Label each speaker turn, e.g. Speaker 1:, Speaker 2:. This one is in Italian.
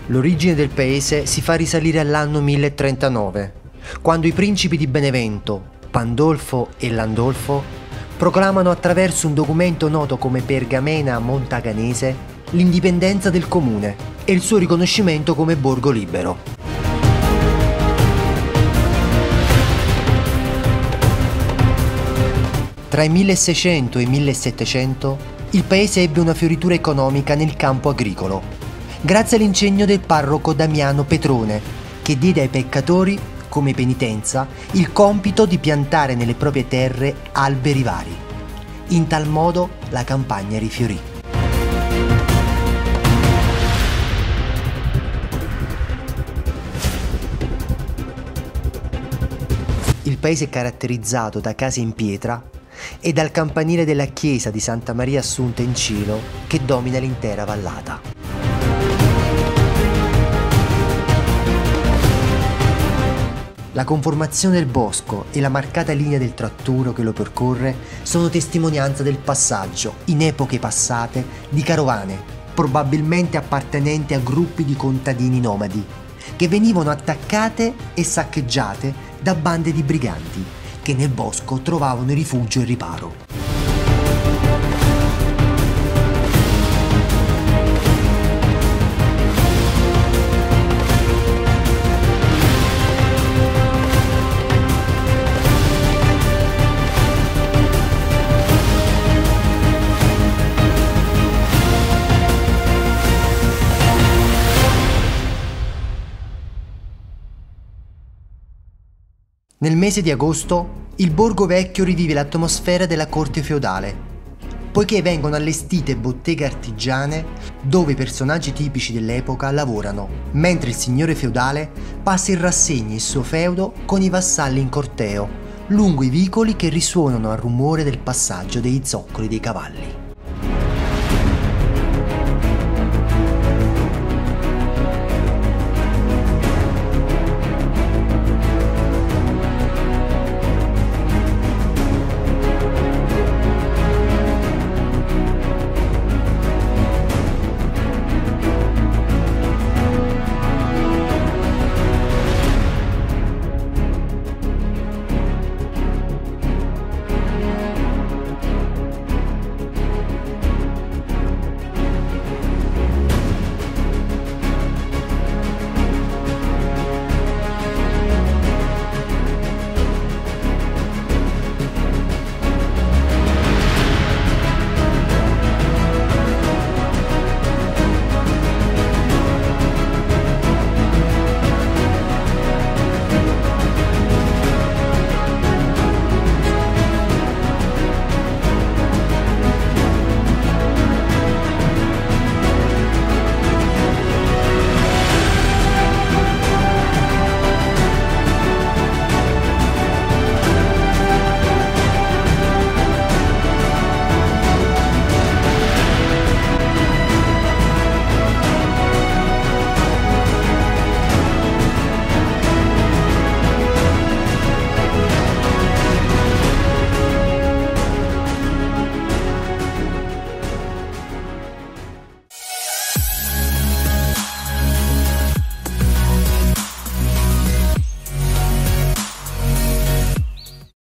Speaker 1: L'origine del paese si fa risalire all'anno 1039, quando i principi di Benevento, Pandolfo e Landolfo, proclamano attraverso un documento noto come Pergamena Montaganese l'indipendenza del comune e il suo riconoscimento come borgo libero. Tra i 1600 e i 1700 il paese ebbe una fioritura economica nel campo agricolo, grazie all'ingegno del parroco Damiano Petrone, che diede ai peccatori, come penitenza, il compito di piantare nelle proprie terre alberi vari. In tal modo la campagna rifiorì. Il paese è caratterizzato da case in pietra e dal campanile della chiesa di Santa Maria Assunta in Cilo che domina l'intera vallata. La conformazione del bosco e la marcata linea del tratturo che lo percorre sono testimonianza del passaggio, in epoche passate, di carovane, probabilmente appartenenti a gruppi di contadini nomadi, che venivano attaccate e saccheggiate da bande di briganti, che nel bosco trovavano rifugio e riparo. Nel mese di agosto, il borgo vecchio rivive l'atmosfera della corte feudale, poiché vengono allestite botteghe artigiane dove i personaggi tipici dell'epoca lavorano, mentre il signore feudale passa in rassegna il suo feudo con i vassalli in corteo, lungo i vicoli che risuonano al rumore del passaggio dei zoccoli dei cavalli.